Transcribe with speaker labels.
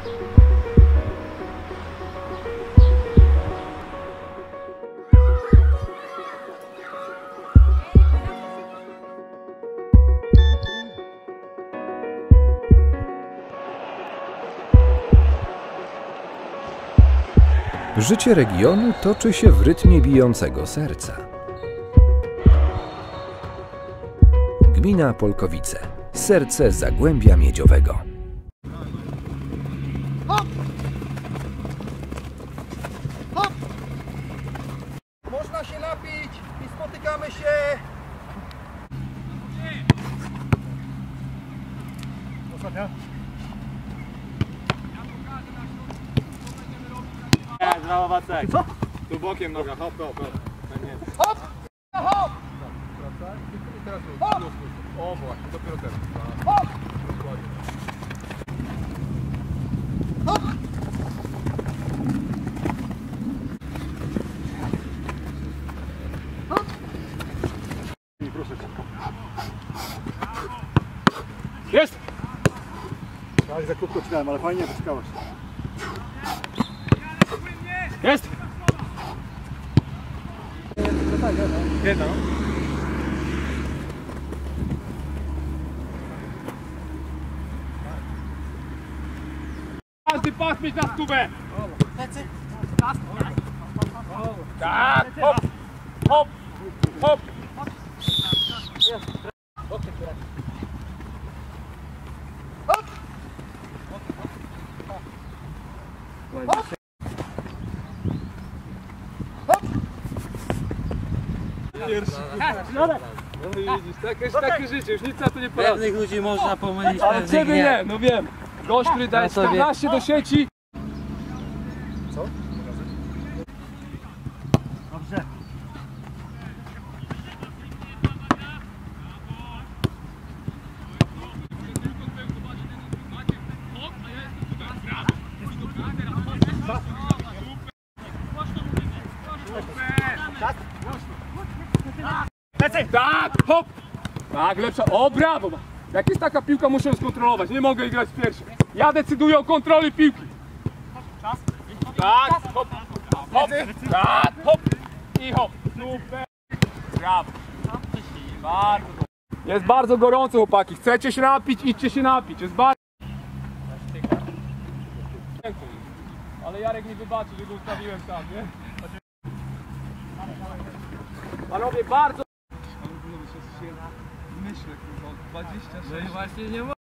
Speaker 1: Życie regionu toczy się w rytmie bijącego serca. Gmina Polkowice. Serce Zagłębia Miedziowego.
Speaker 2: Hop! Hop! Można się napić i spotykamy się. Ostatnia?
Speaker 3: Brawo, Wacek.
Speaker 2: Co?
Speaker 3: Tu bokiem noga, hop, hop, hop.
Speaker 2: Hop! Hop!
Speaker 3: I teraz
Speaker 2: hop!
Speaker 3: O właśnie, dopiero teraz.
Speaker 2: Hop! Hop! Hop!
Speaker 3: I proszę, Katka. Jest!
Speaker 2: Ja za krótko czekałem, ale fajnie poczekałaś.
Speaker 3: Jest! Jedna, no. Każdy pas mieć na stówę! Tak! Hop! Hop! Hop! No widzisz, takie życie, już nic na to nie poradzę.
Speaker 4: Pewnych ludzi można pomylić,
Speaker 3: Ale
Speaker 4: pewnych
Speaker 3: ciebie
Speaker 4: nie.
Speaker 3: nie, no wiem. Gość, który daje 14 do sieci.
Speaker 2: Co? Dobrze.
Speaker 3: Tak, hop! Tak, lepsza. O, brawo! Jak jest taka piłka, muszę ją skontrolować. Nie mogę grać pierwszy. Ja decyduję o kontroli piłki. Tak, hop, hop, tak, hop i hop. Super. Brawo. Bardzo dobrze. Jest bardzo gorąco, chłopaki. Chcecie się napić? Idźcie się napić. Jest bardzo... Ale Jarek nie wybaczy, że go ustawiłem tam, nie? Panowie, bardzo...
Speaker 5: Myślę, kurwa, 26.
Speaker 4: No i właśnie nie